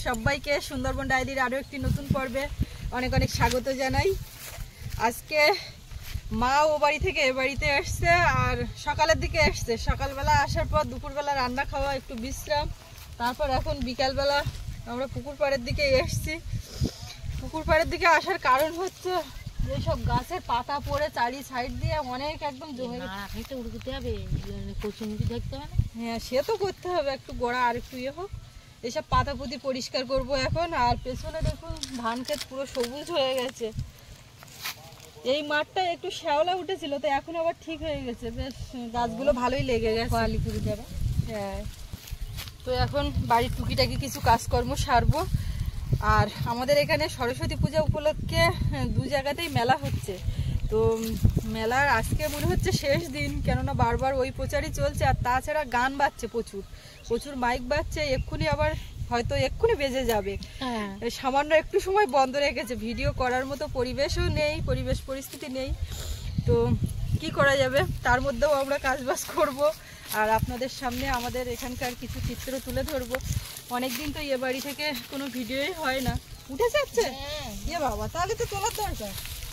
সবাইকে সুন্দরবন ডায়েরির আরও একটি নতুন পর্বে অনেক অনেক স্বাগত জানাই। আজকে মা ও বাড়ি থেকে এ বাড়িতে এসছে, আর সকালের দিকে এসছে। সকালবেলা আসার পর দুপুরবেলা রান্না খাওয়া, একটু বিশ্রাম, তারপর এখন বিকালবেলা আমরা পুকুর পাড়ের দিকে এসছি। পুকুর পাড়ের দিকে আসার কারণ হচ্ছে এইসব গাছের পাতা পড়ে চারি সাইড দিয়ে অনেক একদম জমে গেছে। উড়তে হবে, কচুমুচি দেখতে হবে। হ্যাঁ, সে তো করতে হবে, একটু গোড়া আর একটু ইয়ে হোক। এইসব পাতা পুঁতি পরিষ্কার করবো এখন। আর পেছনে দেখুন ধান ক্ষেত পুরো সবুজ হয়ে গেছে। এই মাঠটা একটু শ্যাওলা উঠেছিল, তো এখন আবার ঠিক হয়ে গেছে, বেশ গাছগুলো ভালোই লেগে গেছে, আলি পুড়ে যাবে। হ্যাঁ, তো এখন বাড়ির টুকিটাকি কিছু কাজকর্ম সারবো। আর আমাদের এখানে সরস্বতী পূজা উপলক্ষে দু জায়গাতেই মেলা হচ্ছে। তো মেলার আজকে মনে হচ্ছে শেষ দিন, কেননা বারবার ওই প্রচারই চলছে। আর তাছাড়া গান বাজছে, প্রচুর প্রচুর মাইক বাজছে। এক্ষুনি বেজে যাবে। সামান্য একটু সময় বন্ধ রেখেছে, ভিডিও করার মতো পরিবেশও নেই, পরিবেশ পরিস্থিতি নেই। তো কি করা যাবে, তার মধ্যেও আমরা কাজবাজ করব। আর আপনাদের সামনে আমাদের এখানকার কিছু চিত্র তুলে ধরবো। অনেকদিন তো এ বাড়ি থেকে কোনো ভিডিওই হয় না। উঠে যাচ্ছে এ বাবা, তাহলে তো তোলার দরকার।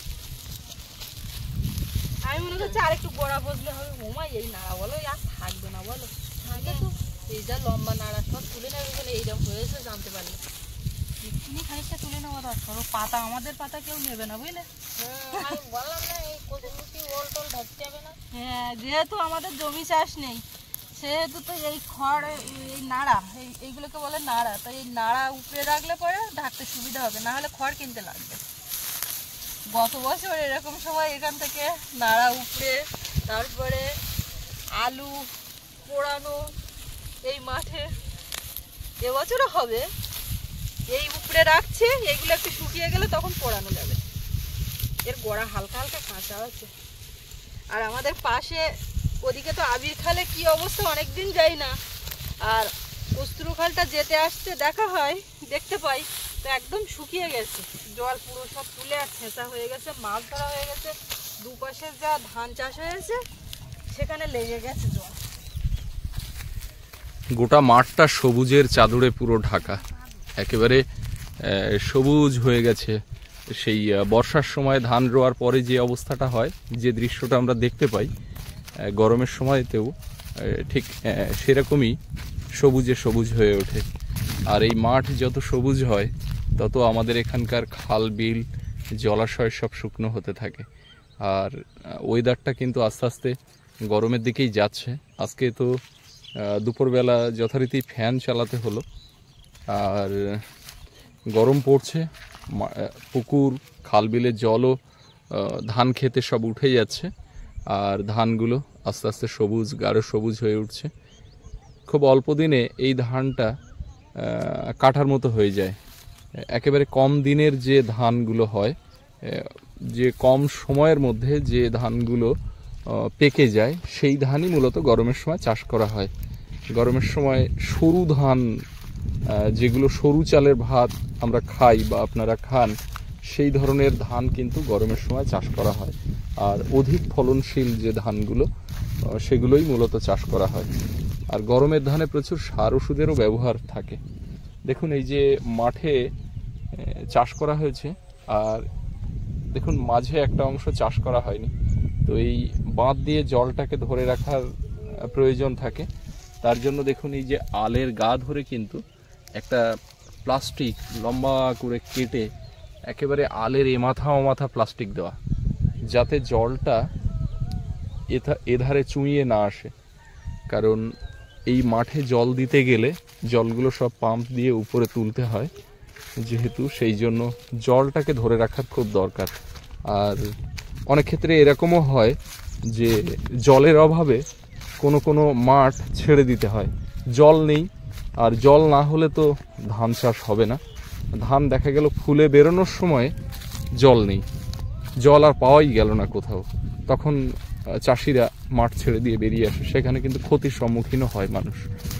আমি মনে হচ্ছে আর একটু গোড়া বসলে হবে। ওমা, এই নাড়া বলো আর থাকবে না বলো। এই যা লম্বা নাড়া সব তুলে নেবে বলে এইরকম হয়েছে, জানতে পারলে এক্ষুনি খানিকটা তুলে নেওয়া দরকার। পাতা আমাদের পাতা কেউ নেবে না, বুঝলে। আমি বললাম না এই কচুমুচি ওল টোল ধরতে হবে না। হ্যাঁ, যেহেতু আমাদের জমি চাষ নেই, সেহেতু তো এই খড়, এই নাড়া, এইগুলোকে বলে নাড়া। তো এই নাড়া উপরে রাখলে পরে ঢাকতে সুবিধা হবে, না হলে খড় কিনতে লাগবে। গত বছর এরকম সময় এখান থেকে নাড়া উপরে, তারপরে আলু পোড়ানো এই মাঠে। এবছরও হবে, এই উপরে রাখছে, এইগুলো একটু শুকিয়ে গেলে তখন পোড়ানো যাবে। এর গোড়া হালকা হালকা কাঁচা আছে। আর আমাদের পাশে ওদিকে তো আবির খালে কি অবস্থা, অনেকদিন যাই না। আর কস্তুরু খালটা যেতে আসতে দেখা হয়, দেখতে পাই, তো একদম শুকিয়ে গেছে, জল পুরো সব তুলে আর ছেঁচা হয়ে গেছে, মাছ ধরা হয়ে গেছে। দুপাশে যা ধান চাষ হয়েছে সেখানে লেগে গেছে জল। গোটা মাঠটা সবুজের চাদরে পুরো ঢাকা, একেবারে সবুজ হয়ে গেছে। সেই বর্ষার সময় ধান রোয়ার পরে যে অবস্থাটা হয়, যে দৃশ্যটা আমরা দেখতে পাই গরমের সময়তেও, ঠিক সেরকমই সবুজে সবুজ হয়ে ওঠে। আর এই মাঠ যত সবুজ হয়, তত আমাদের এখানকার খাল বিল জলাশয় সব শুকনো হতে থাকে। আর ওয়েদারটা কিন্তু আস্তে আস্তে গরমের দিকেই যাচ্ছে। আজকে তো দুপুরবেলা যথারীতি ফ্যান চালাতে হলো। আর গরম পড়ছে, পুকুর খাল বিলের জলও ধান খেতে সব উঠে যাচ্ছে। আর ধানগুলো আস্তে আস্তে সবুজ, গাঢ় সবুজ হয়ে উঠছে। খুব অল্প দিনে এই ধানটা কাটার মতো হয়ে যায়। একেবারে কম দিনের যে ধানগুলো হয়, যে কম সময়ের মধ্যে যে ধানগুলো পেকে যায়, সেই ধানই মূলত গরমের সময় চাষ করা হয়। গরমের সময় সরু ধান, যেগুলো সরু চালের ভাত আমরা খাই বা আপনারা খান, সেই ধরনের ধান কিন্তু গরমের সময় চাষ করা হয়। আর অধিক ফলনশীল যে ধানগুলো, সেগুলোই মূলত চাষ করা হয়। আর গরমের ধানে প্রচুর সার ওষুধেরও ব্যবহার থাকে। দেখুন এই যে মাঠে চাষ করা হয়েছে, আর দেখুন মাঝে একটা অংশ চাষ করা হয়নি। তো এই বাঁধ দিয়ে জলটাকে ধরে রাখার প্রয়োজন থাকে। তার জন্য দেখুন এই যে আলের গা ধরে কিন্তু একটা প্লাস্টিক লম্বা করে কেটে একেবারে আলের এমাথা ওমাথা প্লাস্টিক দেওয়া, যাতে জলটা এধারে চুঁইয়ে না আসে। কারণ এই মাঠে জল দিতে গেলে জলগুলো সব পাম্প দিয়ে উপরে তুলতে হয়, যেহেতু সেই জন্য জলটাকে ধরে রাখার খুব দরকার। আর অনেক ক্ষেত্রে এরকমও হয় যে জলের অভাবে কোনো কোনো মাঠ ছেড়ে দিতে হয়, জল নেই। আর জল না হলে তো ধান চাষ হবে না। ধান দেখা গেল ফুলে বেরোনোর সময় জল নেই, জল আর পাওয়াই গেল না কোথাও, তখন চাষিরা মাঠ ছেড়ে দিয়ে বেরিয়ে আসে। সেখানে কিন্তু ক্ষতির সম্মুখীনও হয় মানুষ।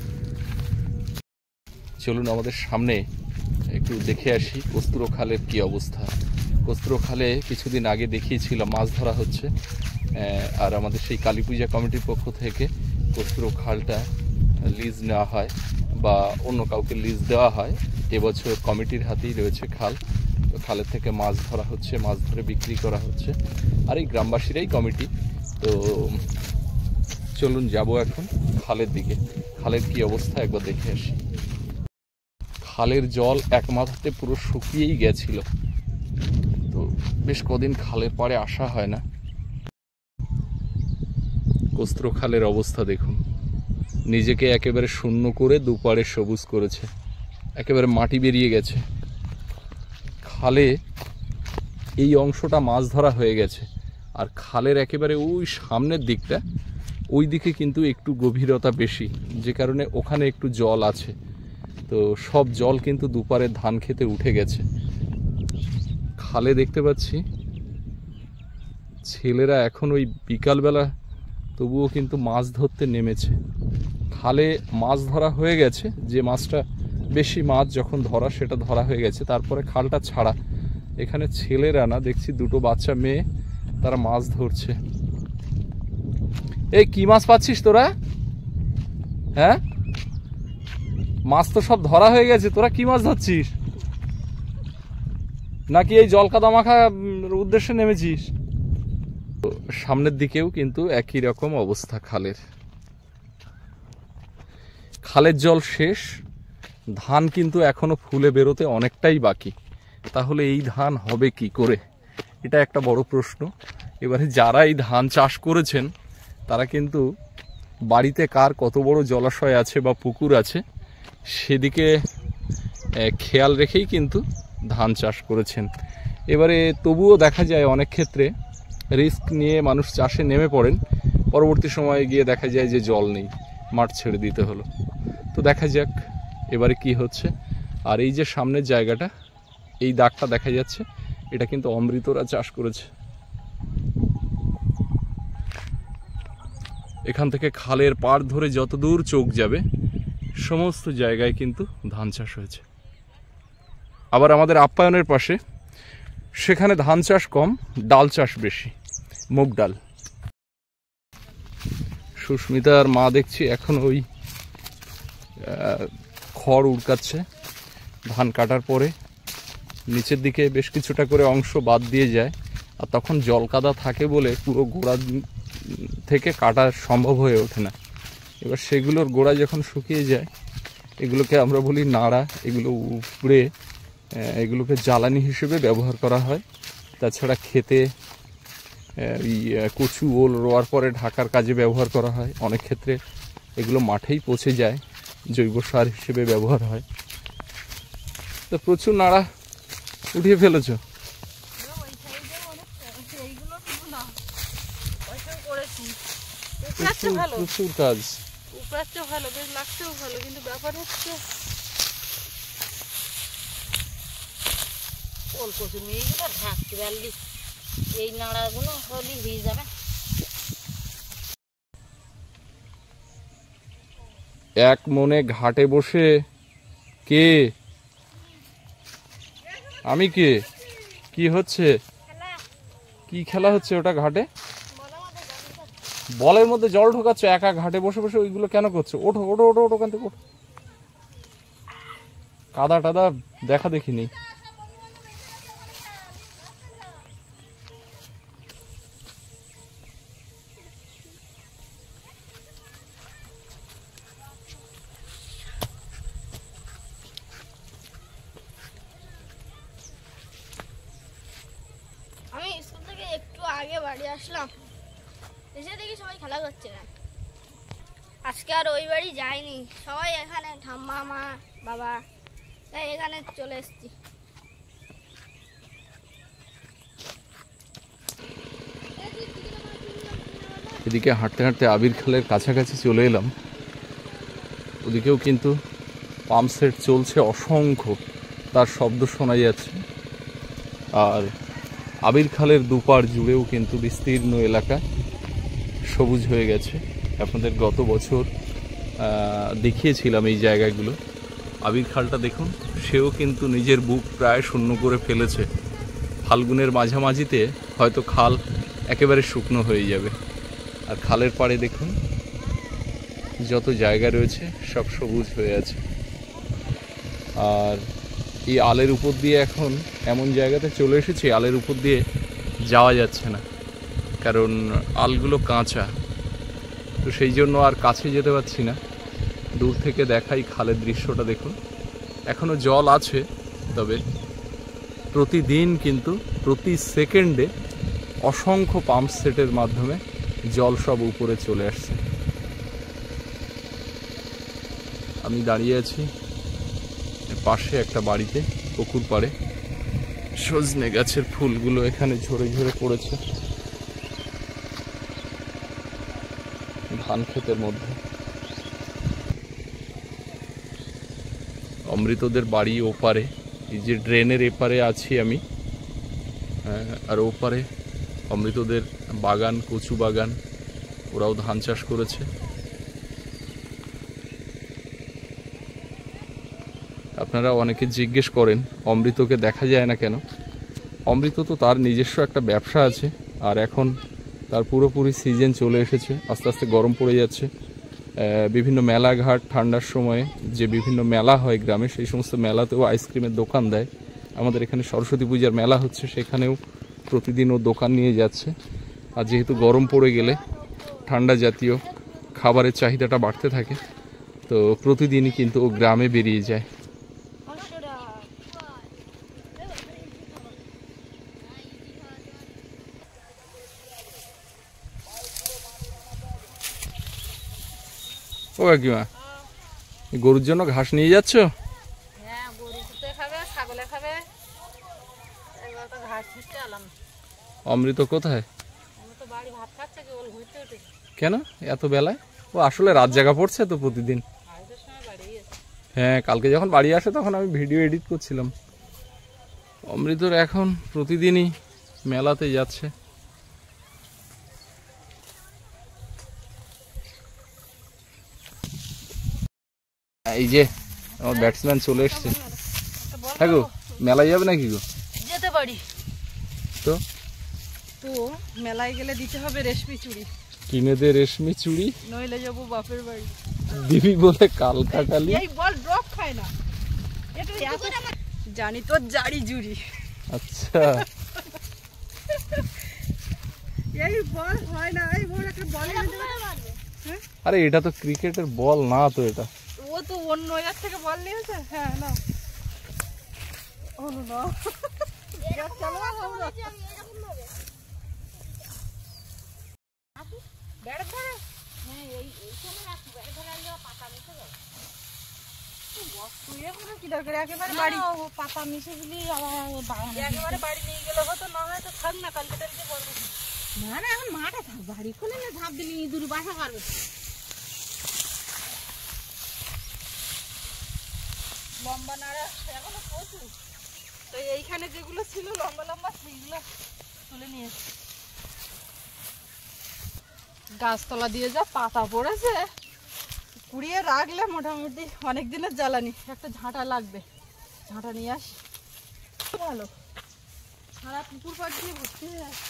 চলুন আমাদের সামনে একটু দেখে আসি কস্তুরু খালের কি অবস্থা। কস্তুরু খালে কিছুদিন আগে দেখিয়েছিলাম মাছ ধরা হচ্ছে। আর আমাদের সেই কালী পূজা কমিটির পক্ষ থেকে কস্তুরু খালটা লিজ নেওয়া হয়, বা অন্য কাউকে লিজ দেওয়া হয়। এবছর কমিটির হাতেই রয়েছে খাল, তো খালের থেকে মাছ ধরা হচ্ছে, মাছ ধরে বিক্রি করা হচ্ছে, আর এই গ্রামবাসীরাই কমিটি। তো চলুন যাব এখন খালের দিকে, খালের কি অবস্থা একবার দেখে আসি। খালের জল এক মাথাতে পুরো শুকিয়েই গেছিল, তো বেশ কদিন খালের পাড়ে আসা হয় না। কোস্ত্র খালের অবস্থা দেখুন, নিজেকে একেবারে শূন্য করে দুপারে সবুজ করেছে, একেবারে মাটি বেরিয়ে গেছে। খালে এই অংশটা মাছ ধরা হয়ে গেছে, আর খালের একেবারে ওই সামনের দিকটা, ওই দিকে কিন্তু একটু গভীরতা বেশি, যে কারণে ওখানে একটু জল আছে। তো সব জল কিন্তু দুপারে ধান খেতে উঠে গেছে। খালে দেখতে পাচ্ছি ছেলেরা এখন ওই বিকালবেলা তবুও কিন্তু মাছ ধরতে নেমেছে। খালে মাছ ধরা হয়ে গেছে, যে মাছটা বেশি মাছ যখন ধরা সেটা ধরা হয়ে গেছে, তারপরে খালটা ছাড়া। এখানে ছেলেরা না, দেখছি দুটো বাচ্চা মেয়ে, তারা মাছ ধরছে। এই কি মাছ পাচ্ছিস তোরা? হ্যাঁ, মাছ তো সব ধরা হয়ে গেছে, তোরা কি মাছ ধরছিস? নাকি এই জল কাদা মাখা উদ্দেশ্যে নেমেছিস? সামনের দিকেও কিন্তু একই রকম অবস্থা খালের। খালের জল শেষ, ধান কিন্তু এখনো ফুলে বেরোতে অনেকটাই বাকি। তাহলে এই ধান হবে কি করে, এটা একটা বড় প্রশ্ন। এবারে যারা এই ধান চাষ করেছেন তারা কিন্তু বাড়িতে কার কত বড় জলাশয় আছে বা পুকুর আছে সেদিকে খেয়াল রেখেই কিন্তু ধান চাষ করেছেন। এবারে তবুও দেখা যায় অনেক ক্ষেত্রে রিস্ক নিয়ে মানুষ চাষে নেমে পড়েন, পরবর্তী সময়ে গিয়ে দেখা যায় যে জল নেই, মাঠ ছেড়ে দিতে হলো। তো দেখা যাক এবারে কি হচ্ছে। আর এই যে সামনের জায়গাটা, এই দাগটা দেখা যাচ্ছে, এটা কিন্তু অমৃতরা চাষ করেছে। এখান থেকে খালের পাড় ধরে যত দূর চোখ যাবে সমস্ত জায়গায় কিন্তু ধান চাষ হয়েছে। আবার আমাদের আপ্যায়নের পাশে, সেখানে ধান চাষ কম, ডাল চাষ বেশি, মুগ ডাল। সুস্মিতার মা দেখছি এখন ওই খড় উড়কাচ্ছে। ধান কাটার পরে নিচের দিকে বেশ কিছুটা করে অংশ বাদ দিয়ে যায়, আর তখন জল কাদা থাকে বলে পুরো গোড়া থেকে কাটা সম্ভব হয়ে ওঠে না। এবার সেগুলোর গোড়া যখন শুকিয়ে যায়, এগুলোকে আমরা বলি নাড়া, এগুলো উপড়ে এগুলোকে জ্বালানি হিসেবে ব্যবহার করা হয়। তাছাড়া খেতে কচু ওল রোয়ার পরে ঢাকার কাজে ব্যবহার করা হয়। অনেক ক্ষেত্রে এগুলো মাঠেই পচে যায়, জৈব সার হিসেবে ব্যবহার হয়। তো প্রচুর নাড়া উঠিয়ে ফেলেছ? প্রচুর কাজ, ভালো, বেশ লাগছেও ভালো, কিন্তু ব্যাপার হচ্ছে অল্প তুমি এইগুলো ঢাকতে পারলি, এই নাড়াগুলো হলেই হয়ে যাবে। এক মনে ঘাটে বসে কে? আমি কে? কি হচ্ছে? কি খেলা হচ্ছে ওটা ঘাটে? বলের মধ্যে জল ঢোকাচ্ছ একা ঘাটে বসে বসে, ওইগুলো কেন করছো? ওঠো ওঠো ওঠো ওঠো, ওখান থেকে ওঠো। কাদা টাদা দেখা দেখিনি। আমি স্কুল থেকে একটু আগে বাড়ি আসলাম, এসে দেখি সবাই খেলা করছে না। আজকে আর ওই বাড়ি যাইনি, সবাই এখানে, ঠাম্মা, মা, বাবা, তাই এখানে চলে এসেছি। এদিকে হাঁটতে হাঁটতে আবির খালের কাছাকাছি চলে এলাম। ওদিকেও কিন্তু পাম্প সেট চলছে অসংখ্য, তার শব্দ শোনা যাচ্ছে। আর আবির খালের দুপার জুড়েও কিন্তু বিস্তীর্ণ এলাকা সবুজ হয়ে গেছে। আপনাদের গত বছর দেখিয়েছিলাম এই জায়গাগুলো। আবির খালটা দেখুন, সেও কিন্তু নিজের বুক প্রায় শূন্য করে ফেলেছে। ফাল্গুনের মাঝামাঝিতে হয়তো খাল একেবারে শুকনো হয়ে যাবে। আর খালের পাড়ে দেখুন যত জায়গা রয়েছে সব সবুজ হয়ে আছে। আর এই আলের উপর দিয়ে এখন এমন জায়গাতে চলে এসেছি, আলের উপর দিয়ে যাওয়া যাচ্ছে না, কারণ আলগুলো কাঁচা। তো সেই জন্য আর কাছে যেতে পারছি না। দূর থেকে দেখাই খালের দৃশ্যটা দেখুন। এখনও জল আছে, তবে প্রতিদিন কিন্তু প্রতি সেকেন্ডে অসংখ্য পাম্প সেটের মাধ্যমে জল সব উপরে চলে আসছে। আমি দাঁড়িয়ে আছি পাশে একটা বাড়িতে, পুকুর পাড়ে। সজনে গাছের ফুলগুলো এখানে ঝরে ঝরে পড়েছে ধান ক্ষেতের মধ্যে। অমৃতদের বাড়ি ওপারে, এই যে ড্রেনের এপারে আছি আমি, আর ওপারে অমৃতদের বাগান, কচু বাগান, ওরাও ধান চাষ করেছে। আপনারা অনেকে জিজ্ঞেস করেন অমৃতকে দেখা যায় না কেন। অমৃত তো তার নিজস্ব একটা ব্যবসা আছে, আর এখন তার পুরোপুরি সিজন চলে এসেছে, আস্তে আস্তে গরম পড়ে যাচ্ছে। বিভিন্ন মেলাঘাট, ঠান্ডার সময়ে যে বিভিন্ন মেলা হয় গ্রামে, সেই সমস্ত মেলাতেও আইসক্রিমের দোকান দেয়। আমাদের এখানে সরস্বতী পূজার মেলা হচ্ছে, সেখানেও প্রতিদিন ও দোকান নিয়ে যাচ্ছে। আর যেহেতু গরম পড়ে গেলে ঠান্ডা জাতীয় খাবারের চাহিদাটা বাড়তে থাকে, তো প্রতিদিনই কিন্তু ও গ্রামে বেরিয়ে যায়। ও কাকিমা, গরুর জন্য ঘাস নিয়ে যাচ্ছ? হ্যাঁ, গরু খাবে, ছাগলে খাবে, এবার তো ঘাস ছিটতে এলাম। অমৃত কোথায়? আমি তো বাড়ি ভাত খাচ্ছে, কেবল ঘুরতে উঠে। কেন এত বেলায়? ও আসলে রাত জাগা পড়ছে তো প্রতিদিন। আড়াইটার সময় বাড়ি গেছে। হ্যাঁ, কালকে যখন বাড়ি আসে তখন আমি ভিডিও এডিট করছিলাম। অমৃতর এখন প্রতিদিনই মেলাতে যাচ্ছে। এই যে আমার ব্যাটসম্যান চলে এসছে। হ্যাঁ গো, মেলায় যাবে নাকি গো? যেতে পারি তো তো মেলায় গেলে দিতে হবে রেশমি চুড়ি, কিনে দে রেশমি চুড়ি, নইলে যাবো বাপের বাড়ি। দিবি বলে কাল কাটালি। এই বল ড্রপ খায় না, এটা জানি তোর জারি জুড়ি। আচ্ছা, এই বল হয় না, এই বল একটা বল আরে এটা তো ক্রিকেটের বল না তো, এটা ও তো অন্য ইয়ার থেকে বল নিয়েছে। হ্যাঁ না, অনু না চলো আমরা ব্যাট ধরে। হ্যাঁ, এইখানে রাখি, বাড়ি ধরে আনলে পাতা মিশে যাবে। তুই এখন কি দরকার, একেবারে বাড়ি পাতা মিশে দিলি আবার একেবারে বাড়ি নিয়ে গেলে হতো, না হয় তো থাক না, কালকে টালকে বলবো। না না, এখন মাঠে থাক, বাড়ি খুলে না ঝাঁপ দিলি ইঁদুর বাসা করবে। লম্বা নাড়া এখনো প্রচুর, তো এইখানে যেগুলো ছিল লম্বা লম্বা সেইগুলো তুলে নিয়েছি। গাছতলা দিয়ে যা পাতা পড়েছে, কুড়িয়ে রাখলে মোটামুটি অনেক দিনের জ্বালানি। একটা ঝাঁটা লাগবে, ঝাঁটা নিয়ে আসি। ভালো, সারা পুকুর পাড় দিয়ে ভর্তি হয়ে আছে।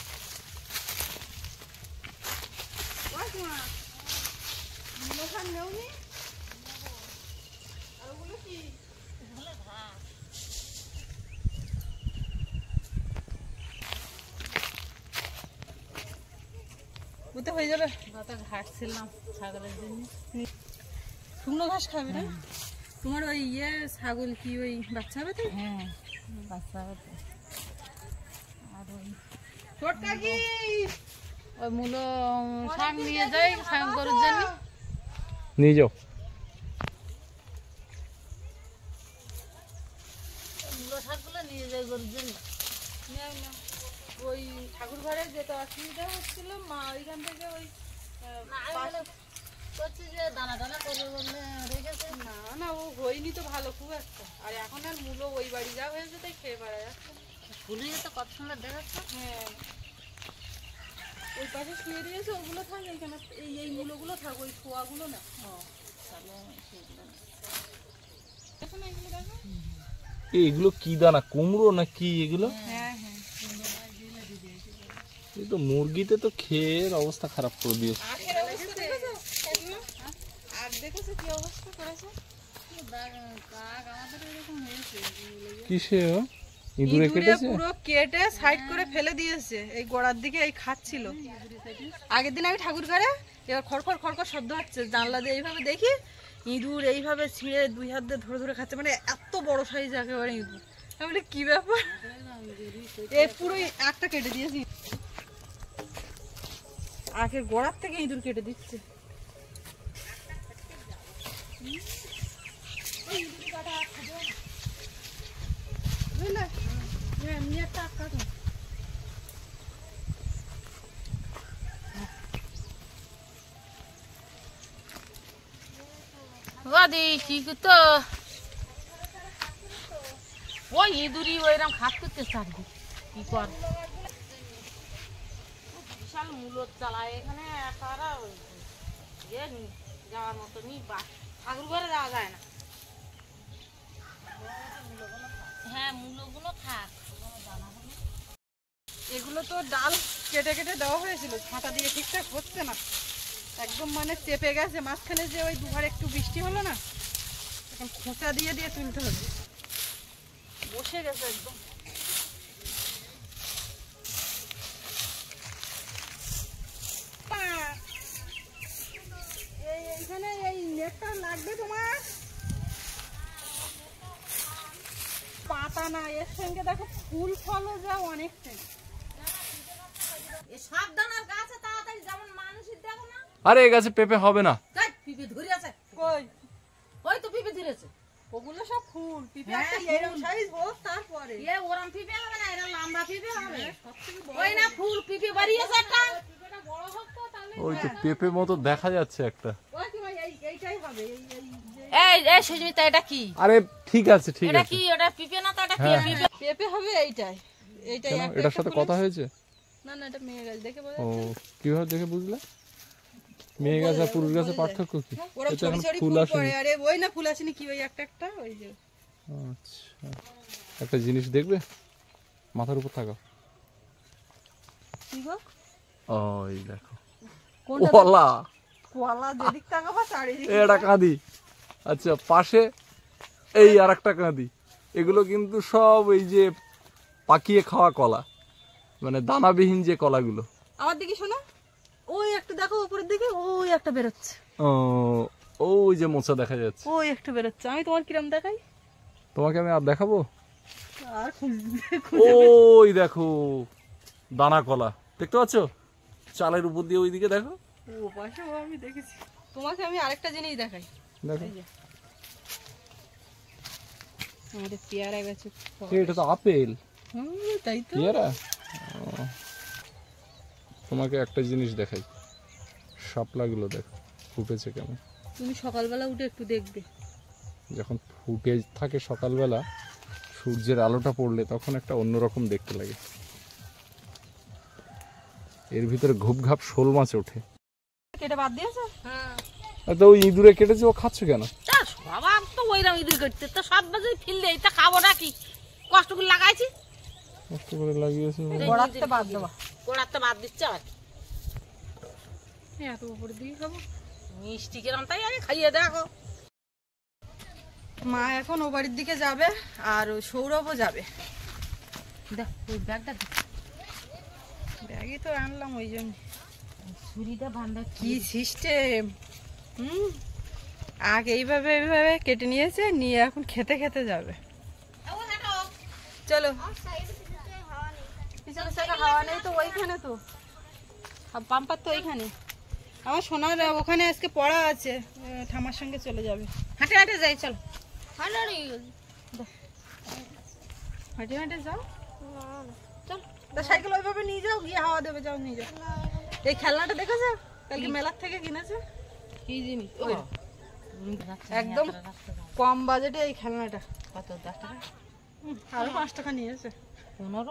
নেওনি আর ওগুলো কি বুঝতে হয়ে যাবে। কত ঘাস ছিলাম ছাগলের জন্য। শুকনো ঘাস খাবে না? তোমার ওই ছাগল কি ওই বাচ্চা হবে তো? হ্যাঁ, বাচ্চা হবে তো। আর ওই মূলো শাক নিয়ে যাই শাক গরুর জন্য। নিয়ে যাও। মূলো শাকগুলো নিয়ে যাই গরুর জন্য। ওই ঠাকুর ঘরে যেতে অসুবিধা হচ্ছিল, মা ওইখান থেকে ওই করছি যে দানা দানা করবে বললে রেখেছে। না না, ও হয়নি তো ভালো খুব একটা। আর এখন আর মূলো ওই বাড়ি যা হয়েছে তাই খেয়ে বেড়া যাচ্ছে। ফুলিয়ে তো কত সুন্দর দেখাচ্ছে। হ্যাঁ, ওই পাশে শুয়ে দিয়েছে, ওগুলো থাক এখানে। এই মূলগুলো থাক, ওই খোয়াগুলো না। এগুলো কি দানা, কুমড়ো না কি এগুলো? হ্যাঁ হ্যাঁ, এই তো মুরগিতে তো খেয়ে অবস্থা খারাপ করে দিয়েছে। আখের অবস্থা দেখেছো? আখ দেখেছো কি অবস্থা করেছে? কাক আমাদের এরকম কিসে ও? ইঁদুরে ইঁদুরে কেটেছে? পুরো কেটে সাইড করে ফেলে দিয়েছে, এই গোড়ার দিকে এই খাচ্ছিল। আগের দিন আমি ঠাকুর ঘরে, এবার খড়খড় খড়খড় শব্দ হচ্ছে, জানলা দিয়ে এইভাবে দেখি ইঁদুর এইভাবে ছিঁড়ে 2 হাত দিয়ে ধরে ধরে খাচ্ছে, মানে এত বড় সাইজ একেবারে ইঁদুর। আমি বলি কি ব্যাপার, এই পুরো একটা কেটে দিয়েছি, আখের গোড়ার থেকে ইঁদুর কেটে দিচ্ছে। বুঝলে, এমনি একটা আটকা তো। ওদি কি করতো ওই ইঁদুরি ওইরকম খাত করতে চাকরি কি কর বিশাল মূলত চালায় এখানে তারা যাওয়ার মতো নি ঠাকুর ঘরে যাওয়া যায় না। হ্যাঁ মূলগুলো থাক, এগুলো তো ডাল কেটে কেটে দেওয়া হয়েছিল, ছাঁটা দিয়ে ঠিকঠাক হচ্ছে না, একদম মানে চেপে গেছে। মাঝখানে যে ওই দুবার একটু বৃষ্টি হলো না, এখন খোঁচা দিয়ে দিয়ে তুলতে হবে, বসে গেছে একদম। এইখানে এই নেটটা লাগবে তোমার, পাতা না, এর সঙ্গে দেখো ফুল ফলও যা অনেকটাই। সব দানার গাছে তাড়াতাড়ি যেমন মানুষের দেখো না, আরে এই গাছে পেঁপে হবে না। পিঁপে ধরে আছে, কই ওই তো পিঁপে ধরেছে, ওগুলো সব ফুল, পিঁপে হ্যাঁ, একটা এরকম সাইজ হোক তারপরে। এ ওরম পিঁপে হবে না, এরা লম্বা পিঁপে হবে, সবথেকে বড় ওই না ফুল পিঁপে বাড়িয়েছে একটা। ওই তো পেঁপে মতো দেখা যাচ্ছে একটা। ওই কি ভাই, এইটাই হবে, এই এই যে এই সুস্মিতা এটা কি? আরে ঠিক আছে ঠিক এটা আছে। কি? ওটা পিঁপে না তো, এটা কি? হ্যাঁ। পিঁপে পেঁপে হবে এইটাই, এইটাই কেন একটা এটার একটা সাথে ফুলের- কথা হয়েছে? না না, এটা মেয়ে গাছ, দেখে বোঝা ও যাচ্ছে। কিভাবে দেখে বুঝলে? মেয়ে গাছ আর পুরুষ গাছের পার্থক্য কি? ওরা এটা ছোট এখন ছোট ফুল ফুল আসেনি। পড়ে, আরে ওই না ফুল আসেনি কি, ওই একটা একটা ওই যে। আচ্ছা একটা জিনিস দেখবে, মাথার উপর থাকো। কি গো? ওই দেখো কোনটা? কলা, কলা যেদিক তাকাবা চারিদিকে। এটা কাঁদি। আচ্ছা পাশে এই আর একটা কাঁদি। এগুলো কিন্তু সব এই যে পাকিয়ে খাওয়া কলা, মানে দানাবিহীন যে কলাগুলো। আমার দিকে শোনো, ওই একটা দেখো উপরের দিকে, ওই একটা বেরোচ্ছে, ও ওই যে মোচা দেখা যাচ্ছে। ওই একটা বেরোচ্ছে। আমি তোমার কিরম দেখাই? তোমাকে আমি আর দেখাবো? আর ওই দেখো দানা কলা দেখতে পাচ্ছ, চালের উপর দিয়ে ওইদিকে দেখো। ও পাশে আমি দেখেছি। তোমাকে আমি আরেকটা জিনিস দেখাই, দেখো এই যে আমাদের পেয়ারা গাছে এটা তো আপেল। তাই তো। পেয়ারা। তোমাকে একটা জিনিস দেখাই, শাপলাগুলো দেখো ফুটেছে কেমন। তুমি সকালবেলা উঠে একটু দেখবে, যখন ফুটে থাকে সকালবেলা সূর্যের আলোটা পড়লে তখন একটা অন্যরকম দেখতে লাগে। এর ভিতরে ঘুপঘাপ শোল মাছ ওঠে। কেটে বাদ দিয়েছে। আর তো ওই ইঁদুরে কেটেছে, ও খাচ্ছ কেন? তা স্বভাব তো ওইরকম ইঁদুর করতে, তো সব বাজে ফিরলে এটা খাবো নাকি, কষ্ট করে লাগাইছি, কষ্ট করে লাগিয়েছে। গোড়াতে বাদ দেওয়া, গোড়ার তো বাদ দিচ্ছে আর এত উপরে দিয়ে খাবো। মিষ্টি কিরম তাই আগে খাইয়ে দেখো। মা এখন ও বাড়ির দিকে যাবে আর সৌরভও যাবে। দেখ ওই ব্যাগটা দেখ, ব্যাগই তো আনলাম ওই জন্য। ছুরিটা বান্ধা কি সিস্টেম! আগে এইভাবে এইভাবে কেটে নিয়েছে, নিয়ে এখন খেতে খেতে যাবে। চলো, পিছনে সাইডে হাওয়া নেই তো, ওইখানে তো পাম্পার তো ওইখানে। আমার সোনার ওখানে আজকে পড়া আছে, ঠামার সঙ্গে চলে যাবে। হাঁটে হাঁটে যাই, চল হাঁটে হাঁটে যাও, চল। তা সাইকেল ওইভাবে নিয়ে যাও, গিয়ে হাওয়া দেবে, যাও নিয়ে যাও। এই খেলনাটা দেখেছো কালকে মেলার থেকে কিনেছে? কি জিনিস? ওই একদম কম বাজেটে এই খেলনাটা। কত? 10 টাকা? আরো 5 টাকা নিয়েছে। 15?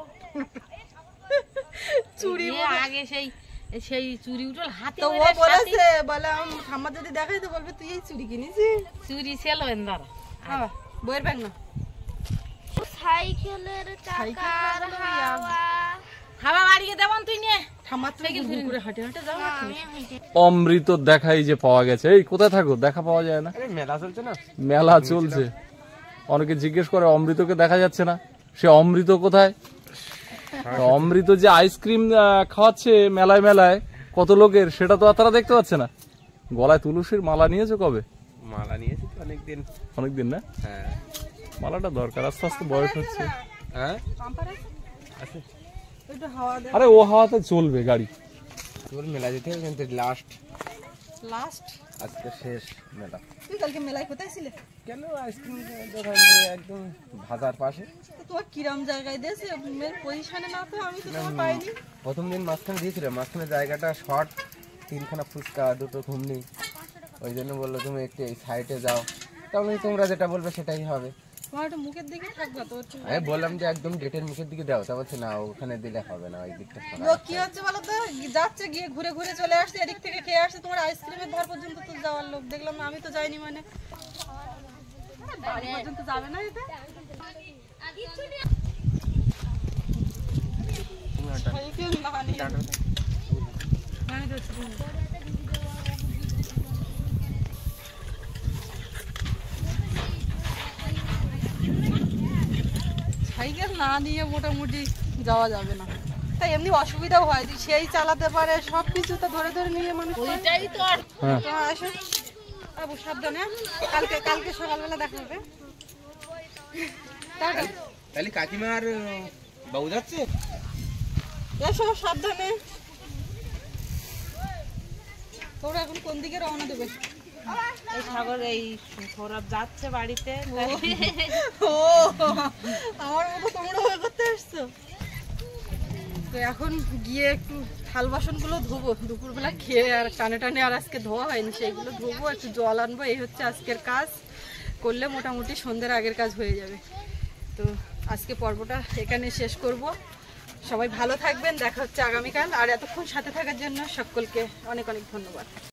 চুরি আগে সেই সেই চুরি উঠল হাতে, তো ও বলেছে, বলে ঠাম্মা যদি দেখাই তো বলবে তুই এই চুরি কিনেছিস। চুরি সেল দাঁড়া বইয়ের ব্যাগ না, সাইকেলের চাকার হাওয়া। হাওয়া বাড়িয়ে দেবন তুই নিয়ে ঠাম্মা থেকে ঘুরে হাঁটে হাঁটে যাও। অমৃত দেখাই যে পাওয়া গেছে। এই কোথায় থাকো, দেখা পাওয়া যায় না। মেলা চলছে না, মেলা চলছে। অনেকে জিজ্ঞেস করে অমৃতকে দেখা যাচ্ছে না, সে অমৃত কোথায়? তো অমৃত যে আইসক্রিম খাওয়াচ্ছে মেলায় মেলায় কত লোকের, সেটা তো আর তারা দেখতে পাচ্ছে না। গলায় তুলসীর মালা নিয়েছো কবে? মালা নিয়েছি তো অনেকদিন। অনেকদিন না? হ্যাঁ। মালাটা দরকার, আস্তে আস্তে বয়স হচ্ছে। হ্যাঁ পাম্পার আছে? আছে। একটু হাওয়া দে। আরে ও হাওয়াতে চলবে গাড়ি। তোর মেলা যেতে হবে কিন্তু লাস্ট, লাস্ট আজকে শেষ মেলা। তুই কালকে মেলায় কোথায় ছিলে? কেন আইসক্রিম দোকান নিয়ে একদম ভাজার পাশে। তো তোমার কিরম জায়গায় দিয়েছে? মেয়ের পজিশনে না তো, আমি তো তোমার পাইনি। প্রথম দিন মাঝখানে দিয়েছিল, মাঝখানে জায়গাটা শর্ট, 3খানা ফুচকা 2টো ঘুমনি, ওই জন্য বললো তুমি একটু এই সাইডে যাও। তবে তোমরা যেটা বলবে সেটাই হবে। তোমার একটু মুখের দিকে থাকবা তো একটু। আমি বললাম যে একদম গেটের মুখের দিকে দাও, তা বলছে না ওখানে দিলে হবে না, ওই দিকটা ফাঁকা লোক কি হচ্ছে বলো তো, যাচ্ছে গিয়ে ঘুরে ঘুরে চলে আসছে, এদিক থেকে খেয়ে আসছে, তোমার আইসক্রিমের ধার পর্যন্ত তো যাওয়ার লোক দেখলাম না, আমি তো যাইনি। মানে বাড়ি পর্যন্ত যাবে না এটা? সাইকেল না নিয়ে। হ্যাঁ, যাচ্ছি। সাইকেল না নিয়ে মোটামুটি যাওয়া যাবে না, তাই এমনি অসুবিধাও হয়, সেই চালাতে পারে সব কিছু তো ধরে ধরে নিয়ে মানুষ। ওইটাই তো আর। হ্যাঁ। আসো বাবু, সাবধানে, কালকে কালকে সকালবেলা দেখা হবে। টাটা। তাহলে কাকিমার বাবু যাচ্ছে। এসো সাবধানে। তোরা এখন কোন দিকে রওনা দেবে? এই সাগর এই সৌরভ যাচ্ছে বাড়িতে। ও আমার মতো তোমরা হয়ে করতে আসছো। তো এখন গিয়ে একটু থাল বাসনগুলো ধোবো, দুপুরবেলা খেয়ে আর টানে টানে আর আজকে ধোয়া হয়নি, সেইগুলো ধোবো, একটু জল আনবো, এই হচ্ছে আজকের কাজ। করলে মোটামুটি সন্ধ্যের আগের কাজ হয়ে যাবে। তো আজকে পর্বটা এখানে শেষ করব। সবাই ভালো থাকবেন, দেখা হচ্ছে আগামীকাল। আর এতক্ষণ সাথে থাকার জন্য সকলকে অনেক অনেক ধন্যবাদ।